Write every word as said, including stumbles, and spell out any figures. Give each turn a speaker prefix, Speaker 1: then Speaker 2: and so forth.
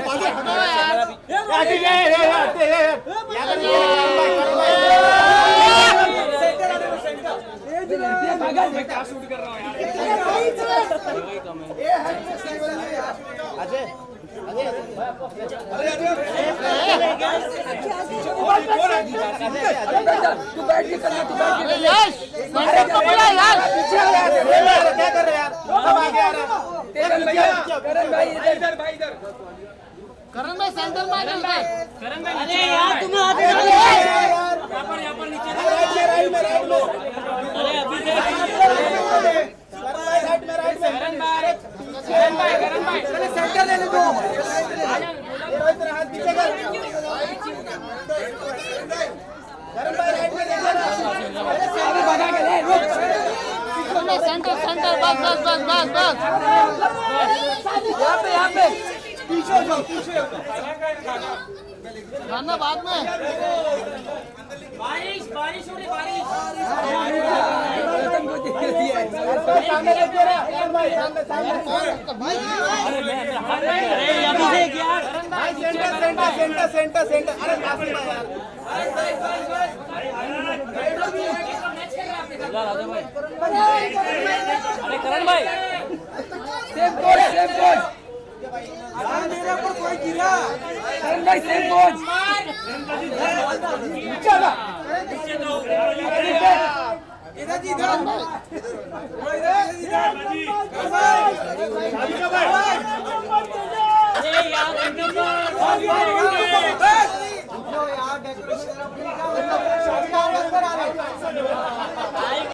Speaker 1: तू बैठ के करना, तू बैठ के
Speaker 2: यश सेंटर पकड़ा यार,
Speaker 3: क्या कर रहे यार, सब आगे आ रहे हैं।
Speaker 1: करण भाई, करण भाई इधर भाई इधर,
Speaker 2: करण भाई सेंटर में करण भाई,
Speaker 4: करण भाई अरे यार तुम्हें आते
Speaker 3: यार
Speaker 4: यहाँ पर यहाँ पर नीचे
Speaker 3: राइट में राइट में,
Speaker 4: अरे अभी से
Speaker 3: राइट में राइट में,
Speaker 4: करण भाई करण भाई करण भाई
Speaker 1: सेंटर ले ले दो,
Speaker 3: इधर हाथ पीछे कर, करण भाई राइट में
Speaker 1: अरे भगा के ले, रुक
Speaker 2: सेंटर सेंटर बस बस बस बस बस,
Speaker 1: यहाँ पे यहाँ पे पीछे हो जाओ, पीछे
Speaker 2: खाना बाद में।
Speaker 4: बारिश बारिश हो रही बारिश
Speaker 3: सामने रखिए ना, करण भाई सामने सामने,
Speaker 4: अरे अभी से क्या
Speaker 3: भाई centre centre centre centre centre, अरे पास में यार,
Speaker 4: अरे करण भाई
Speaker 1: सेम कोच सेम कोच, मेरे ऊपर कोई गिरा, करण भाई सेम कोच, चला इधर जी इधर
Speaker 4: अरे यार
Speaker 1: यार